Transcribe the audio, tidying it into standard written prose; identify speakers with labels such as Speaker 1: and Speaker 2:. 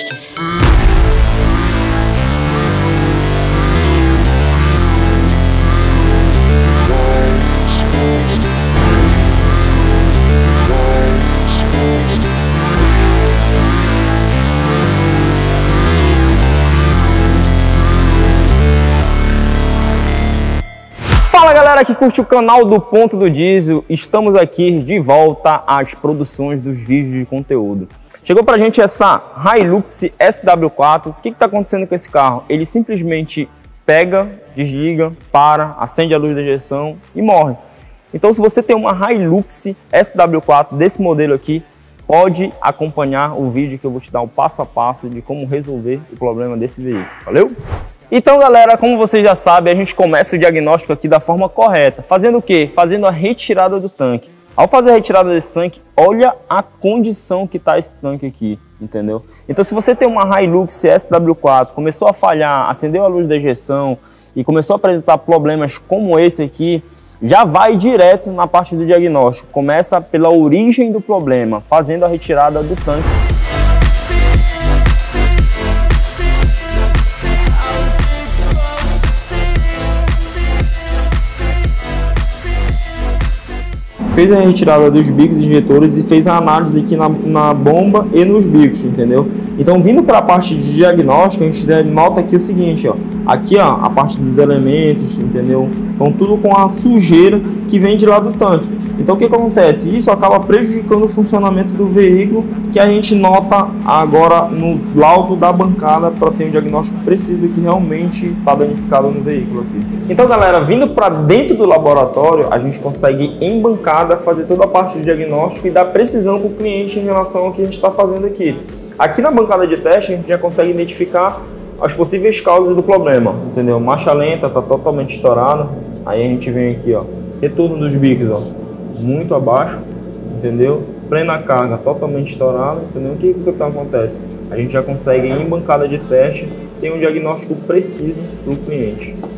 Speaker 1: Fala galera que curte o canal do Ponto do Diesel, estamos aqui de volta às produções dos vídeos de conteúdo. Chegou pra gente essa Hilux SW4, o que está acontecendo com esse carro? Ele simplesmente pega, desliga, para, acende a luz da injeção e morre. Então se você tem uma Hilux SW4 desse modelo aqui, pode acompanhar o vídeo que eu vou te dar o passo a passo de como resolver o problema desse veículo, valeu? Então galera, como vocês já sabem, a gente começa o diagnóstico aqui da forma correta. Fazendo o quê? Fazendo a retirada do tanque. Ao fazer a retirada desse tanque, olha a condição que está esse tanque aqui, entendeu? Então se você tem uma Hilux SW4, começou a falhar, acendeu a luz da injeção e começou a apresentar problemas como esse aqui, já vai direto na parte do diagnóstico. Começa pela origem do problema, fazendo a retirada do tanque. Fez a retirada dos bicos injetores e fez a análise aqui na bomba e nos bicos, entendeu? Então, vindo para a parte de diagnóstico, a gente nota aqui o seguinte, ó. Aqui, ó, a parte dos elementos, entendeu? Então, tudo com a sujeira que vem de lá do tanque. Então, o que acontece? Isso acaba prejudicando o funcionamento do veículo, que a gente nota agora no laudo da bancada para ter um diagnóstico preciso do que realmente está danificado no veículo aqui. Então, galera, vindo para dentro do laboratório, a gente consegue em bancada fazer toda a parte do diagnóstico e dar precisão para o cliente em relação ao que a gente está fazendo aqui. Aqui na bancada de teste, a gente já consegue identificar as possíveis causas do problema, entendeu? Marcha lenta, está totalmente estourada. Aí a gente vem aqui, ó, retorno dos bicos, ó, muito abaixo, entendeu? Plena carga, totalmente estourada, entendeu? O que acontece? A gente já consegue, em bancada de teste, ter um diagnóstico preciso para o cliente.